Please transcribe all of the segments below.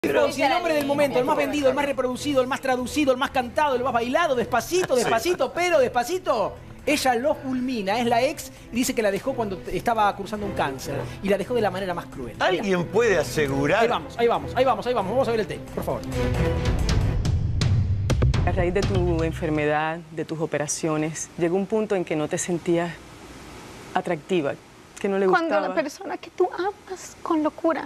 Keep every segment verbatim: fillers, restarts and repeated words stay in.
Si el hombre del momento, el más vendido, el más reproducido, el más traducido, el más cantado, el más bailado, despacito, despacito, sí. pero despacito, ella lo fulmina, es la ex y dice que la dejó cuando estaba cursando un cáncer y la dejó de la manera más cruel. ¿Alguien puede asegurar? Ahí vamos, ahí vamos, ahí vamos, ahí vamos, vamos a ver el tape, por favor. A raíz de tu enfermedad, de tus operaciones, llegó un punto en que no te sentías atractiva, que no le gustaba. Cuando la persona que tú amas con locura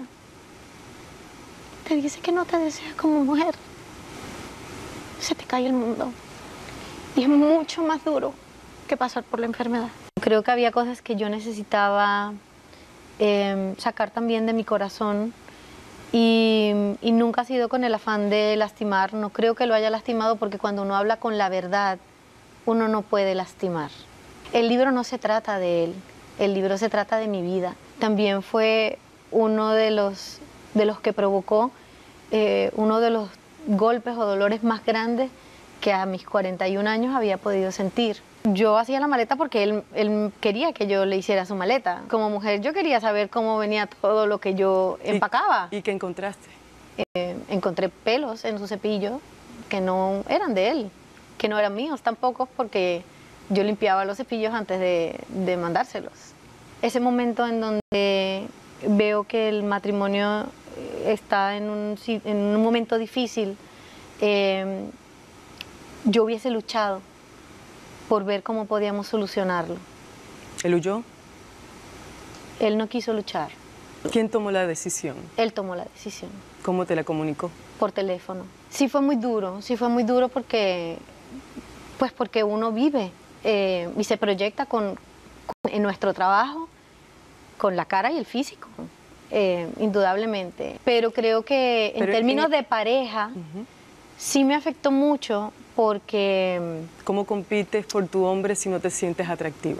te dice que no te desea como mujer, se te cae el mundo. Y es mucho más duro que pasar por la enfermedad. Creo que había cosas que yo necesitaba eh, sacar también de mi corazón y, y nunca ha sido con el afán de lastimar. No creo que lo haya lastimado porque cuando uno habla con la verdad, uno no puede lastimar. El libro no se trata de él, el libro se trata de mi vida. También fue uno de los... de los que provocó eh, uno de los golpes o dolores más grandes que a mis cuarenta y un años había podido sentir. Yo hacía la maleta porque él, él quería que yo le hiciera su maleta. Como mujer yo quería saber cómo venía todo lo que yo empacaba. ¿Y, y qué encontraste? Eh, encontré pelos en su cepillo que no eran de él, que no eran míos tampoco porque yo limpiaba los cepillos antes de, de mandárselos. Ese momento en donde veo que el matrimonio está en un, en un momento difícil, eh, yo hubiese luchado por ver cómo podíamos solucionarlo. ¿Él huyó? Él no quiso luchar. ¿Quién tomó la decisión? Él tomó la decisión. ¿Cómo te la comunicó? Por teléfono. Sí fue muy duro, sí fue muy duro porque, pues porque uno vive eh, y se proyecta con, con, en nuestro trabajo, con la cara y el físico, eh, indudablemente. Pero creo que en Pero términos en... de pareja, uh-huh. sí me afectó mucho porque... ¿Cómo compites por tu hombre si no te sientes atractiva?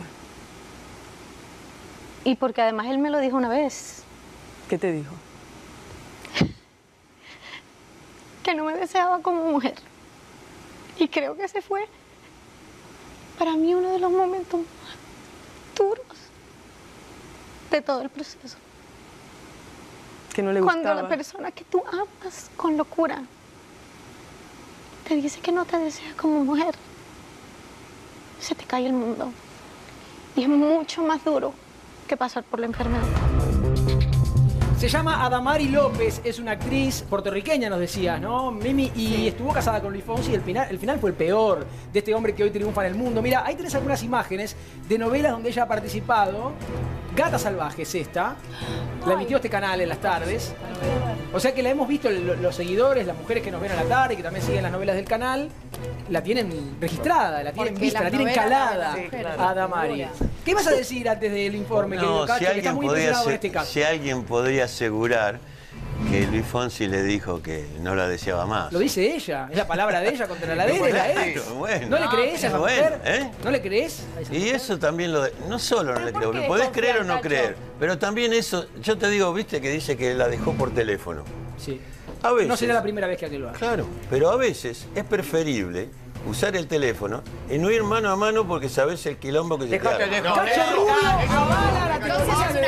Y porque además él me lo dijo una vez. ¿Qué te dijo? Que no me deseaba como mujer. Y creo que ese fue para mí uno de los momentos más duros de todo el proceso. Que no le gustaba. Cuando la persona que tú amas con locura te dice que no te desea como mujer, se te cae el mundo. Y es mucho más duro que pasar por la enfermedad. Se llama Adamari López, es una actriz puertorriqueña, nos decías, ¿no, Mimi? Y sí. estuvo casada con Luis Fonsi y el final, el final fue el peor de este hombre que hoy triunfa en el mundo. Mira, ahí tenés algunas imágenes de novelas donde ella ha participado. Gata Salvaje es esta, la emitió este canal en las tardes. O sea que la hemos visto los seguidores, las mujeres que nos ven a la tarde, que también siguen las novelas del canal, la tienen registrada, la tienen Porque vista, la tienen calada, sí, claro. Adamari. ¿Qué vas a decir antes del informe, no, querido Cacho, si que está muy impresionado con este caso? Si alguien podría asegurar que Luis Fonsi le dijo que no la deseaba más. Lo dice ella, es la palabra de ella contra la de él, bueno, la ex. Bueno, ¿No le crees a esa bueno, mujer? ¿eh? ¿No le crees a esa Y mujer? eso también lo... De, no solo no le creo, qué? podés creer o no Cacho. creer, pero también eso, yo te digo, viste que dice que la dejó por teléfono. Sí. A veces, no será la primera vez que aquel lo hace. Claro, pero a veces es preferible usar el teléfono y no ir mano a mano porque sabés el quilombo que se te hace. Cacho Rubio, avala la teoría de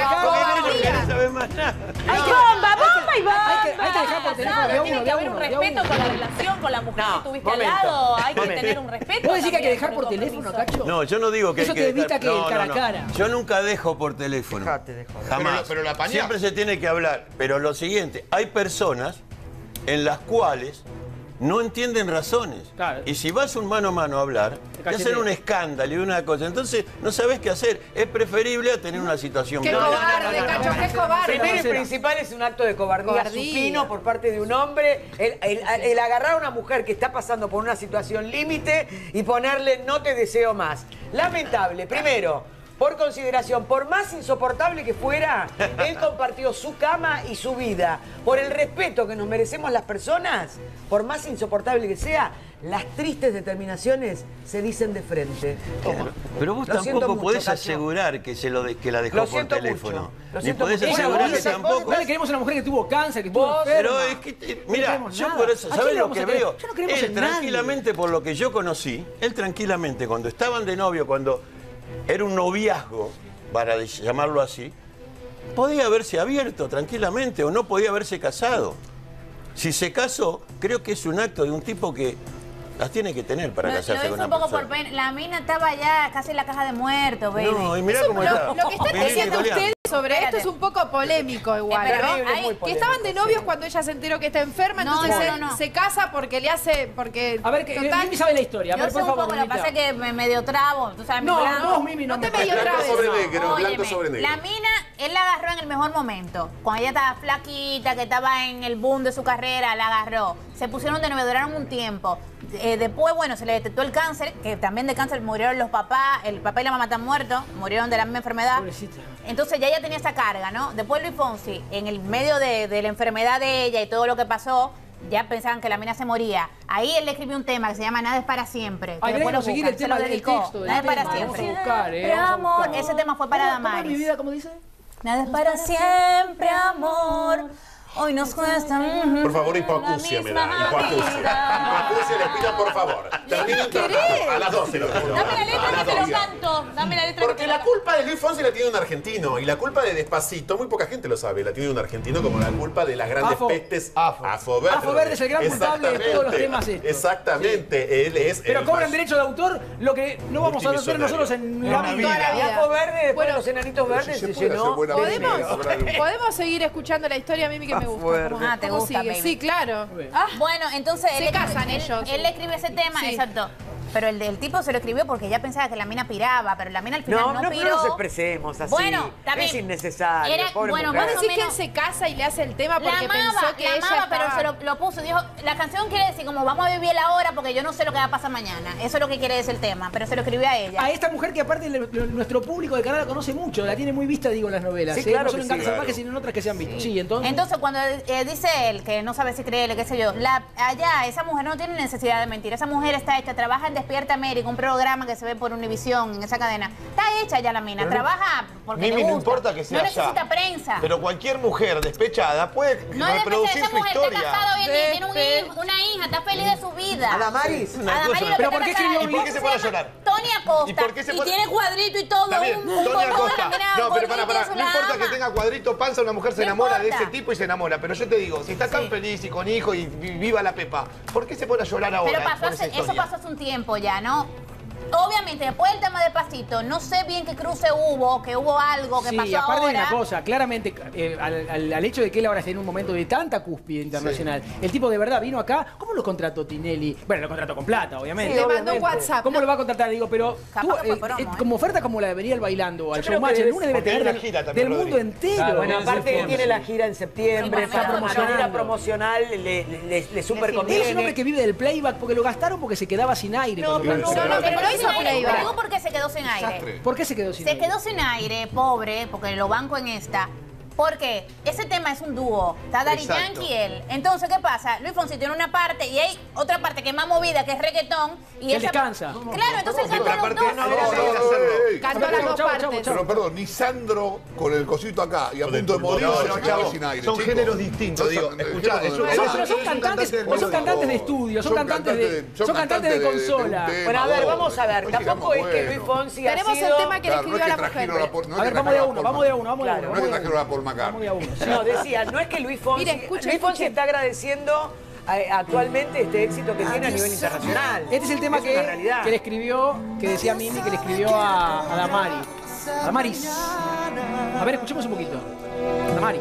No sabés más nada. ¡Ay, bomba, bomba y bomba! Hay que, hay que dejar por teléfono de a uno, Tiene que de a haber uno, un de a respeto uno. con la relación, con la mujer No, que tuviste momento, al lado. Hay que momento. tener un respeto. ¿Vos decís que hay que también, dejar por con teléfono, permiso. Cacho? No, yo no digo que Eso hay te que evita dejar- que no, cara no, a no. cara. Yo nunca dejo por teléfono. Dejate de joder. Jamás. Pero- pero la apañás. Siempre se tiene que hablar. Pero lo siguiente, hay personas en las cuales no entienden razones. Claro. Y si vas un mano a mano a hablar, te hacen un escándalo y una cosa. Entonces no sabés qué hacer. Es preferible a tener una situación ¡Qué violenta. cobarde, Cacho, qué cobarde! Primero y Marcela. principal es un acto de cobardía, Cobardía. supino por parte de un hombre. El, el- el agarrar a una mujer que está pasando por una situación límite y ponerle no te deseo más. Lamentable. Primero, por consideración, por más insoportable que fuera, él compartió su cama y su vida. Por el respeto que nos merecemos las personas, por más insoportable que sea, las tristes determinaciones se dicen de frente. Claro. Pero vos Lo siento tampoco mucho, podés Cacho. asegurar que, se lo de- que la dejó Lo por siento teléfono. mucho. Lo Ni siento podés mucho. asegurar Ella, que vos, tampoco... no le queremos a una mujer que tuvo cáncer, que estuvo Vos, enferma. Pero es que, eh, No mira, queremos yo nada. por eso, ¿A quién ¿sabés le lo vamos que a creer? veo? Yo no creemos Él en nadie. tranquilamente, por lo que yo conocí, él tranquilamente, cuando estaban de novio, cuando era un noviazgo, para llamarlo así, podía haberse abierto tranquilamente o no podía haberse casado. Si se casó, creo que es un acto de un tipo que las tiene que tener para Lo, casarse lo hizo con una un poco persona. por pena. La mina estaba ya casi en la caja de muertos, baby. No, y mirá Eso, cómo lo, está. lo que están Vivir diciendo italiano. ustedes sobre Espérate. esto es un poco polémico igual, Es ¿no? terrible, muy Hay- que polémico, estaban de novios sí. cuando ella se enteró que está enferma, No, entonces no, él no, no. se casa porque le hace, porque A ver, que total, Mimi sabe la historia. A Yo ver, sé por un favor, poco, lo que Mimita. pasa es que me medio trabo. Tú sabes, mi No, blanco. no, Mimi, no, no me te medio parece. trabes. Blanco sobre negro, Óyeme, blanco sobre negro. la mina, él la agarró en el mejor momento. Cuando ella estaba flaquita, que estaba en el boom de su carrera, la agarró. Se pusieron de novio, duraron un tiempo. Eh, después, bueno, se le detectó el cáncer, que también de cáncer murieron los papás, el papá y la mamá están muertos, murieron de la misma enfermedad. Pobrecita. Entonces ya ella tenía esa carga, ¿no? Después Luis Fonsi, en el medio de, de la enfermedad de ella y todo lo que pasó, ya pensaban que la mina se moría. Ahí él le escribió un tema que se llama Nada es para siempre. que Ay, después tenemos lo que seguir buscan, el se tema lo del dedicó. texto del Nada es para tema. siempre. Vamos a buscar, eh, Siempre, vamos a amor. buscar. Ese tema fue para ¿Cómo- ¿Cómo es Damaris. mi vida? ¿Cómo dice? Nada es para siempre, amor. Hoy nos cuesta. Por favor, hipoacusia me da. Hipoacusia. Hipoacusia, les pido, por favor. Terminen tratando. A las doce lo pido. Dame la A letra las que te lo doce. canto. Dame la letra que Porque te lo la canto. culpa de Luis Fonsi la tiene un argentino y la culpa de Despacito, muy poca gente lo sabe, la tiene un argentino como la culpa de las grandes Afo. pestes Afo. Afo Verde. Afo Verde es el gran culpable de todos los temas estos. Exactamente, él es Pero el cobran más- derecho de autor lo que no vamos a hacer nosotros en la Toda la vida. Y vida. Ajo Verde, después Bueno, los enanitos verdes si se, se puede llenó hacer buena de música. dinero. ¿Podemos, podemos seguir escuchando la historia, Mimi, que me gusta. fuerte. ¿Cómo- Ah, ¿te cómo gusta, sigue? baby? Sí, claro. Ah, bueno, entonces Se él, casan él- ellos. Él le escribió ese tema, Sí. exacto. Pero el del tipo se lo escribió porque ella pensaba que la mina piraba, pero la mina al final No, no, no, piró. no nos expresemos así. Bueno, también. Es innecesario. Era- pobre bueno, mujer. ¿Vos más o decís que él menos- se casa y le hace el tema La porque amaba, pensó que la ella amaba, pero estaba... se lo, lo puso. Dijo, la canción quiere decir como vamos a vivir la hora porque yo no sé lo que va a pasar mañana. Eso es lo que quiere decir el tema, pero se lo escribió a ella. A esta mujer que aparte le- le- nuestro público de canal la conoce mucho, la tiene muy vista, digo, en las novelas. Sí, ¿eh? claro No solo que en sí. Gatos Claro. Salvajes, sino en otras que se han visto. Sí, entonces... Entonces, cuando eh, dice él que no sabe si creerle, qué sé yo, la, allá esa mujer no tiene necesidad de mentir. Esa mujer está hecha, trabaja en Despierta América, un programa que se ve por Univisión, en esa cadena. Está hecha ya la mina, Pero no- trabaja porque Mimi, le no gusta. importa que sea No necesita allá. prensa. Pero cualquier mujer despechada puede no es de reproducir esa su mujer, está historia. casada hoy en día, tiene un Despe- hijo, una hija, está feliz de su vida. A Damaris. Una Adamaris cosa. lo que Pero está ¿por qué casada, escribió el ¿Y por qué esposo se pone a llama llorar? Tony Acosta. ¿Y por qué se pone- tiene cuadrito y todo, Está bien, un, un Tony bombón, Acosta. mira, No, pero gordito para, y para, eso, no la importa ama. que tenga cuadrito panza, una mujer se No enamora de importa. ese tipo y se enamora. Pero yo te digo, si está tan Sí. feliz y con hijo y vi- viva la Pepa, ¿por qué se pone a llorar ahora? Pero pasó por esa hace- eso historia? pasó hace un tiempo ya, ¿no? Obviamente, después del tema de Pasito, no sé bien qué cruce hubo, que hubo algo que Sí, pasó y aparte de ahora. una cosa, claramente, eh, al, al- al hecho de que él ahora esté en un momento de tanta cúspide internacional, el tipo de verdad vino acá, ¿cómo lo contrató Tinelli? Bueno, lo contrató con plata, obviamente. Le mandó un obviamente. WhatsApp. ¿Cómo lo va a contratar? Digo, pero Capaz tú, que fue eh, promo, eh, ¿eh? como oferta como la de venir al bailando, al Yo creo showmatch, que el es- lunes debe porque tener hay una del, gira también, del mundo Rodri. entero. Bueno, aparte Ese tiene Fonsi. la gira en septiembre, Sí, bueno, está está de manera promocionando. promocional, le, le, le, le super Le sirve. Él es un hombre conviene. que vive del playback porque lo gastaron porque se quedaba sin aire. No, cuando pero comenzó. no, no, Pero pero no hizo hizo aire, playback. digo porque se quedó sin aire. Desastre. ¿Por qué se quedó sin Se aire? quedó sin aire, pobre, porque lo banco en esta. Porque ese tema es un dúo. Está Daddy Exacto. Yankee y él. Entonces, ¿qué pasa? Luis Fonsi tiene una parte y hay otra parte que es más movida, que es reggaetón. Y Él esa- descansa. Claro, entonces él Sí, pero canta los aparte, dos. no, No, no, no, no, no, ey. Cantó las dos Chau, chau, chau, partes. chau. Pero perdón, ni Sandro con el cosito acá y a Con el punto de morir pulmón. se No, quedó chavo, sin aire. son chicos. géneros distintos, No, digo, son- escuchá, géneros es un- distintos. No, pero son cantantes, o son cantantes de estudio, son cantantes de, son cantantes de consola. Bueno, a ver, vamos a ver. Tampoco es que Luis Fonsi ha Tenemos el sido... tema que le Claro, no es escribió a que la mujer. trajeron a Paul- no es A que ver, vamos de a trajeron uno, a vamos de a uno, vamos de a Claro. uno. No es que vamos de a trajeron a Paul uno. Vamos de a McCartney. uno. No, decía, no es que Luis Fonsi... Mire, escuchen, Luis Fonsi escuchen. está agradeciendo eh, actualmente este éxito que tiene a nivel internacional. Este es el tema Es una que, realidad. que le escribió, que decía Mimi, que le escribió a, a Damari. A Damaris. A ver, escuchemos un poquito. Damari.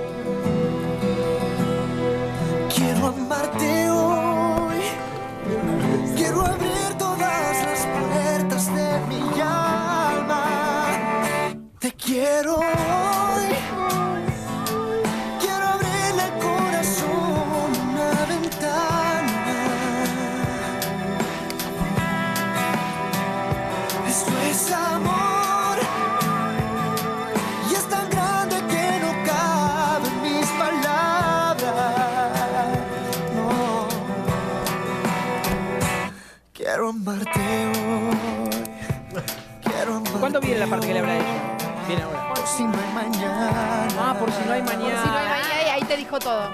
Quiero amarte hoy, quiero abrir todas las puertas de mi alma. Te quiero hoy, quiero abrirle al corazón una ventana. Esto es amor y es tan grande que no caben mis palabras. No, quiero amarte hoy. Quiero amarte ¿Cuándo viene la parte que le habla a ella? Viene ahora. por si no hay mañana. Ah, por si no hay Si no hay mañana. mañana, ahí, ahí te dijo todo.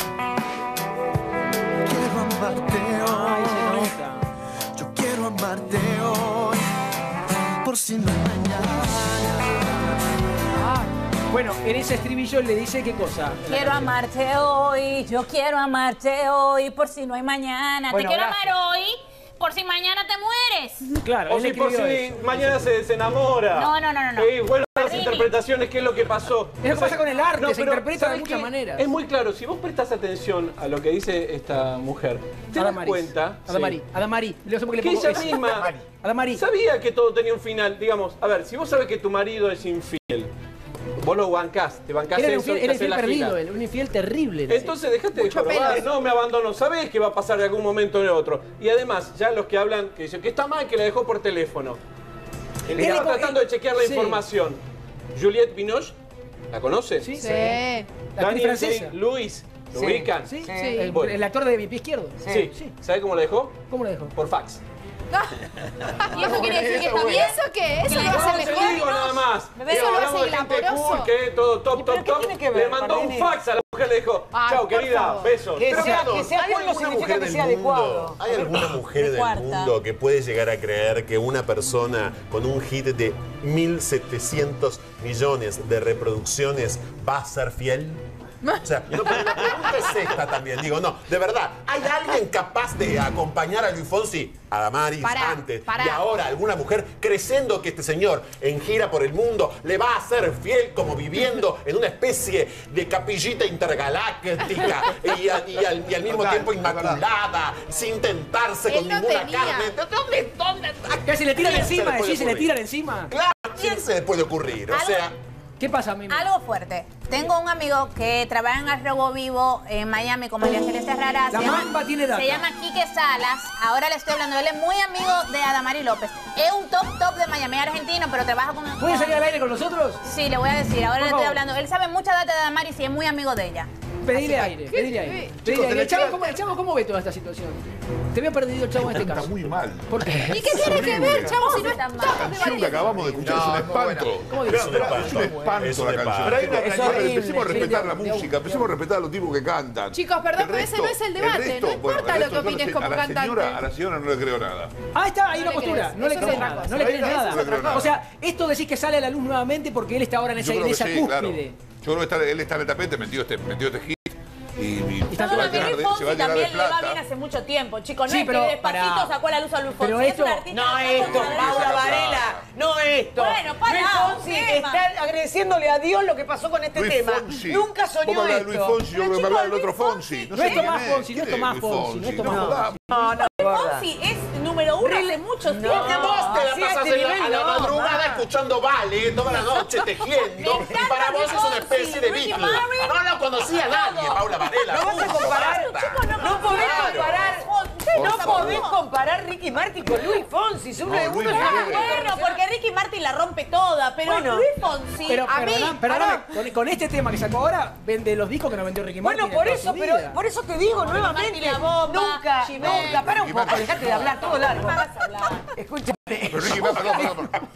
Quiero amarte Ay, se hoy. nota. Yo quiero amarte hoy por si no hay mañana. Ay, Bueno, en ese estribillo le dice qué cosa. Quiero amarte hoy, yo quiero amarte hoy, por si no hay mañana. Bueno, Te quiero gracias. amar hoy, por si mañana te mueres. Claro, O él si por si escribió eso. mañana se, se enamora. No, no, no, no, no. Eh, bueno, las Pardini. interpretaciones, ¿qué es lo que pasó? Es lo que pasa con el arte, se pero, interpreta de ¿sabes muchas qué? maneras. Es muy claro, si vos prestás atención a lo que dice esta mujer, te das Adamaris. cuenta Adamari, sí, Adamari. Le sé por qué que le pongo ella eso. misma Adamari. sabía que todo tenía un final. Digamos, a ver, si vos sabés que tu marido es infiel, vos lo bancás, te bancás Era un eso infiel, y te era haces infiel la perdido, gila. él, un infiel terrible. Entonces dejate de Mucho jorobar, pelo. no me abandono, sabés que va a pasar de algún momento en otro. Y además, ya los que hablan, que dicen que está mal que la dejó por teléfono. Él Él estaba dijo- tratando de chequear la sí. información. Juliette Binoche, ¿la conoce? Sí. Sí. La actriz Daniel francesa. Day-Lewis, ¿lo Sí. ubican? Sí, Sí. El, Bueno. el actor de mi pie izquierdo. Sí. ¿Sabe cómo la dejó? ¿Cómo lo dejó? Por fax. ¿Y eso quiere decir que está bien? ¿Eso qué? ¿Eso lo hace No te mejor? digo nada más. Bebé, Digo, ¿eso lo hablamos hace de gente glamoroso? cool, que todo top, top, pero qué top. tiene que ver, Le mandó un Pardini? fax a la mujer, le dijo, Ay, chao por querida, favor. besos. Que Pero, sea, perdón, que sea ¿hay cool no alguna significa mujer que del sea mundo- adecuado. ¿Hay alguna mujer Me del cuarta. mundo que puede llegar a creer que una persona con un hit de mil setecientos millones de reproducciones va a ser fiel? O sea, no, pero la pregunta es esta también. Digo, no, de verdad, ¿hay alguien capaz de acompañar a Luis Fonsi, a Damaris Pará, antes pará. y ahora alguna mujer creyendo que este señor en gira por el mundo le va a ser fiel como viviendo en una especie de capillita intergaláctica y, a- y al, y al mismo Total, tiempo es verdad. inmaculada, sin tentarse Él con no ninguna tenía. carne? ¿Dónde, dónde está? Casi le tiran ¿Quién se encima, le puede decís, se le ocurrir? tiran encima. Claro, ¿quién se le puede ocurrir? O Algo- sea, ¿Qué pasa, Mimi? Algo fuerte. Tengo un amigo que trabaja en Al Robo Vivo en Miami con María Celeste Rara. La mamba tiene data. Se llama Quique Salas. Ahora le estoy hablando. Él es muy amigo de Adamari López. Es un top top de Miami, argentino, pero trabaja con... ¿Puede con- salir al aire con nosotros? Sí, le voy a decir. Ahora Por le estoy favor. hablando. Él sabe mucha data de Adamari y es muy amigo de ella. Pedile aire, pedile aire. Chicos, Pedile aire. te la El chavo, queda- ¿cómo, el chavo, ¿cómo ve toda esta situación? Te veo perdido el chavo en este Está caso. muy mal. ¿Por qué? ¿Y qué tiene que ver, chavo, si no Está estamos mal. La canción que debatiendo? acabamos de escuchar No, es un es muy buena. espanto. ¿Cómo Es dices? un Pero espanto. es un espanto Es un la espanto. canción. Pero hay una Pero canción empecemos a horrible, respetar sí, la de- de- música, empecemos a respetar a los tipos que cantan. Chicos, perdón, El pero ese no es el el debate, resto, no importa el lo resto que yo no opines sé, como a la cantante. señora, a la señora no le creo nada. Ah, está, hay No una le postura. crees, No le eso crees es otra nada. cosa. No le crees Ahí no nada. le creo nada. O sea, esto decís que sale a la luz nuevamente porque él está ahora en esa, Yo en creo que esa sí, claro. cúspide. Yo creo que está- él está en el tapete, metió este, metió este hit y, y está se va a Bueno, llenar Luis de, se va a Fonsi llenar de también le va plata. bien hace mucho tiempo, chicos. No Sí, es pero, que despacito pará. sacó a la luz a Luis Fonsi. Pero es esto- un artista No que esto, saca Paula plata. Varela, no esto. Bueno, para, Luis Fonsi un tema. está agradeciéndole a Dios lo que pasó con este Luis tema. Fonsi. Nunca Vos soñó me hablas de esto. Luis Fonsi, yo Pero, creo que me chicos, hablas del Luis otro Fonsi. No sé es quién Tomás es. Fonsi, no es ¿Quién Tomás Luis Fonsi, no es No Tomás jodamos. No, no, gorda. Fonsi es número uno hace mucho tiempo. Vos te la sí, a pasas este en la- nivel a la no, madrugada ma. escuchando Vale toda la noche tejiendo Me y encanta para vos Luis es una Fonsi, especie de Ricky Beatle. Martin. No lo conocía nadie, Paula Varela. No vas a punto, comparar, basta. Chicos, no, No podés Claro. comparar, Por no favor. podés comparar Ricky Martin con Luis Fonsi. Uno No, de uno Luis es Miguel. un Bueno, porque Ricky Martin la rompe toda, pero Bueno. Luis Fonsi, Pero a mí, perdona- perdóname, con, con este tema que sacó ahora, vende los discos que no vendió Ricky Martin. Bueno, por en toda eso, su pero vida. por eso te digo Martin nuevamente, la bomba, nunca, Chimé. nunca, para un Ricky poco, Martin. dejate de hablar, todo largo. me vas a hablar. Escúchame. Pero Ricky, perdón, perdón, perdón.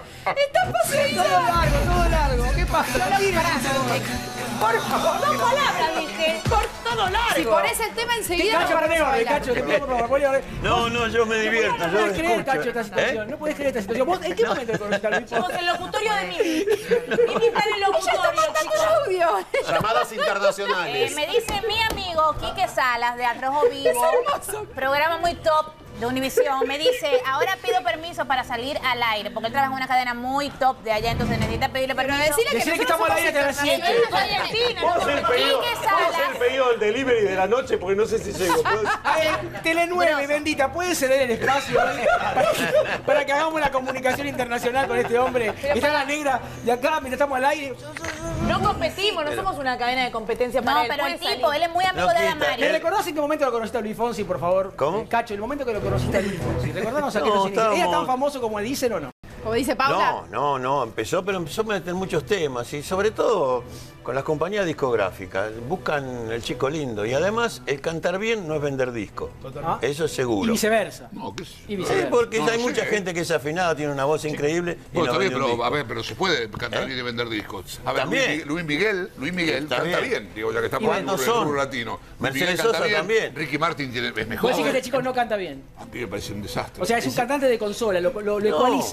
Todo largo, todo largo. ¿Qué pasa? Tire Por favor, Dos palabras dije. por todo largo. Si pones el tema ¿Qué enseguida, Cacho, no poné vamos a orden, bailar. Cacho? Te pido, por favor, ponle orden. No, no, yo me divierto, No yo puedes creer, escucho. Cacho, esta situación. ¿Eh? No puedes creer esta situación. ¿Vos en qué momento le conociste a Luis Somos Fonsi? el locutorio de Mimi. Mimi está en el locutorio, chicos. Audio. Llamadas Eh, internacionales. me dice mi amigo Quique Salas de Al Rojo Vivo, programa muy top de Univisión, me dice, ahora pido permiso para salir al aire, porque él trabaja en una cadena muy top de allá, entonces necesita pedirle permiso. decirle que Decirle que nosotros estamos al aire hasta las Él siete. es argentina, ¿Puedo no hacer el como pedido, Quique ¿puedo hacer el Salas. pedido del delivery de la noche? Porque no sé si llego. ¿Puedo- Eh, Tele nueve, bendita, ¿puede ceder el espacio eh? para, que, para que hagamos una comunicación internacional con este hombre? Está la negra de acá, mientras estamos al aire. No competimos, no somos una cadena de competencia para No, él. pero el Puede tipo, salir. él es muy amigo No de quita, Adamari. ¿Me recordás en qué momento lo conociste a Luis Fonsi, por favor? ¿Cómo? Eh, Cacho, el momento que lo conociste a Luis Fonsi. Recordanos a qué No, nos inicia. ¿Era tan estábamos- famoso como dicen o no? Como dice Paula. No, no, no, empezó, pero empezó a meter muchos temas y sobre todo con las compañías discográficas. Buscan el chico lindo y además el cantar bien no es vender disco. Ah. Eso es Y seguro. viceversa. No, qué sé Y yo. Sí, viceversa. porque No, hay no mucha sé. gente que es afinada, tiene una voz increíble y Bueno, no está bien, vende un pero disco. a ver, pero se puede cantar ¿Eh? bien y vender discos. A ver, También. Luis, Luis Miguel, Luis Miguel Está canta bien. bien. Digo, ya que está Y por el no rubro- son. rubro latino. Luis Mercedes Miguel canta Sosa bien, también. Ricky Martin tiene, es mejor. Vos decís que este chico no canta bien. A mí me parece un desastre. O sea, es un cantante de consola, lo, lo, lo No, ecualizan. Yo creo lo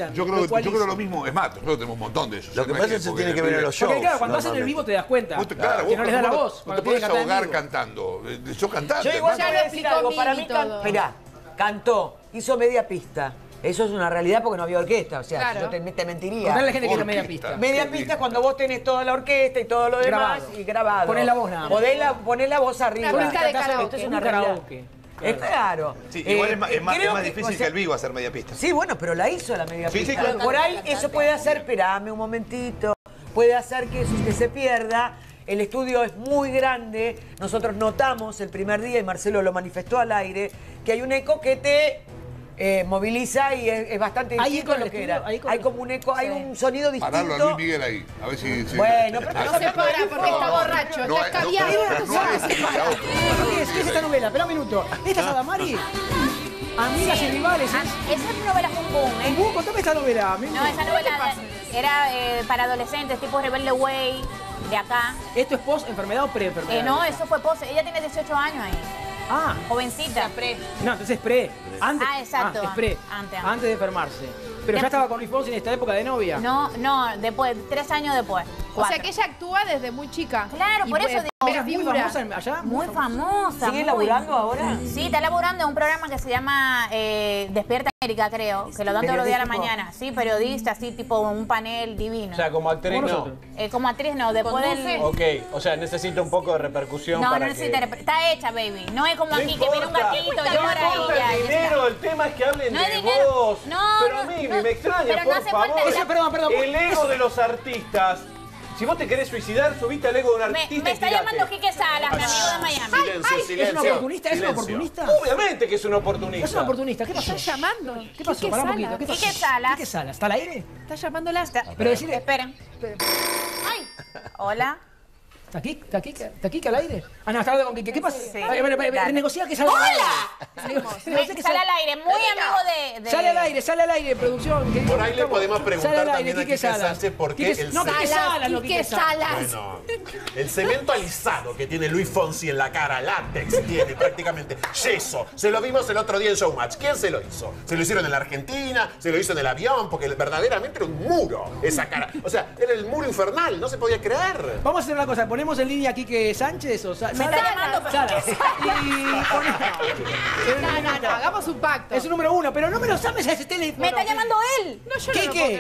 yo cuál creo hizo. lo mismo. Es más, nosotros tenemos un montón de esos. Lo que pasa es que se tiene que ver en los shows. Porque claro, cuando hacen el vivo te das cuenta. Vos te- claro, que vos no les da la no- voz. No cuando te podés tienen que cantar en ahogar vivo. cantando. Eh, Sos cantante. Yo igual te hermano. voy a decir algo. Para mí, can... Mirá, cantó, hizo media pista. Eso es una realidad porque no había orquesta. O sea, Claro. yo te, te mentiría. Contale a la gente que hizo media pista. Media pista es cuando vos tenés toda la orquesta y todo lo demás Grabado. y grabado. Ponés la voz nada más. Ponés la, ponés la voz arriba. Una pista de Esto karaoke. es una Un realidad. karaoke. Es claro. Sí, igual Eh, es más, es más- creo es más que, difícil o sea, que el vivo hacer media pista. Sí, bueno, pero la hizo la media Sí, sí, pista. claro. Por ahí eso puede hacer, esperame un momentito, puede hacer que eso que se pierda. El estudio es muy grande. Nosotros notamos el primer día, y Marcelo lo manifestó al aire, que hay un eco que te eh, moviliza y es, es bastante ¿Hay distinto eco en a lo el que estudio? era. ¿Hay Hay, eco en el- como un eco, hay un sonido distinto. Pararlo a Luis Miguel ahí. A ver si. si- Bueno, pero No se para porque está borracho, No, está no, escabiado. pero no es ese, la otra. ¿Qué es, ¿Qué es esta novela? Espera un minuto. ¿Esta es Adamari? Amigas y rivales. Ah, ¿es? esa novela fue un boom, ¿eh? Uh, contame esta novela. me- No, esa novela era eh, para adolescentes, tipo Rebelde Way, de acá. ¿Esto es post-enfermedad o pre-enfermedad? Eh, no, eso fue pose. Ella tiene dieciocho años ahí. Ah. Jovencita. Pre. No, entonces es pre. Antes, Ah, exacto. es pre. Antes, Antes, antes. de enfermarse. Pero ya De- estaba con Luis Fonsi en esta época de novia. No, no, después, tres años después. O sea Cuatro. que ella actúa desde muy chica. Claro, Y por fue- eso digo. Ella es muy famosa en- allá. Muy famosa. ¿Sigue muy. laburando ahora? Sí, está laburando en un programa que se llama eh, Despierta América, creo, que lo dan todos los días a la Periodístico. mañana. Sí, periodista, así, tipo un panel divino. O sea, como actriz Como no. nosotros. Eh, como actriz no, después del... Ok, o sea, necesita un poco de repercusión No, no para necesita, que... rep- está hecha, baby. No es como No aquí que viene un importa. gatito, No llora y importa ya. el ya dinero, está. el tema es que hablen No de es dinero. vos. No, pero no, a mí no. me extraña, Pero no por hace falta favor. que la- Perdón, perdón. El ego de los artistas. Si vos te querés suicidar, subiste al ego de un Me, artista me y está tirate. llamando Quique Salas, mi amigo de Miami. Silencio, ¿Es un silencio. oportunista? ¿Es un silencio. oportunista? Obviamente que es un oportunista. Es un oportunista. ¿Qué pasó? Está llamando. ¿Qué pasó? Quique Pará un Salas. poquito. ¿Qué pasó? Quique Salas. ¿Quique Salas? ¿Está al aire? Está llamándola. Pero decirle... Esperen. Ay. Hola. ¿Está aquí? ¿Está aquí? ¿Está aquí al aire? Ah, no, está hablando con Quique. ¿Qué pasa? Sí. Ay, bueno, Dale. renegociar que salga al aire. ¡Hola! Negocia que Sale al aire, muy amigo de... de- Sale al aire, sale al aire, producción. ¿Qué? Por ahí le podemos preguntar Sale al aire, también a Quique Quique Salas. Sánchez por qué Quique- el No, Quique Salas- Salas, no Quique Quique Salas. Salas. Bueno, el cemento alisado que tiene Luis Fonsi en la cara, látex tiene prácticamente, yeso. Se lo vimos el otro día en Showmatch. ¿Quién se lo hizo? Se lo hicieron en la Argentina, se lo hizo en el avión, porque verdaderamente era un muro esa cara. O sea, era el muro infernal, no se podía creer. Vamos a hacer una cosa, ponemos en línea a Quique Sánchez o Sa- Me Salas. está llamando, pero- Salas. Y ponemos... No, no, no, hagamos un pacto. Es un número uno, pero no me lo llames a ese teléfono. Me está llamando él. No, yo no lo puedo Quique.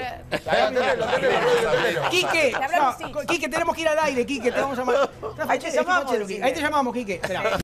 creer. Quique, Te hablamos, no, sí. Quique, tenemos que ir al aire, Quique, te vamos a llamar. Ahí te llamamos, Ahí te llamamos, Quique. Esperá.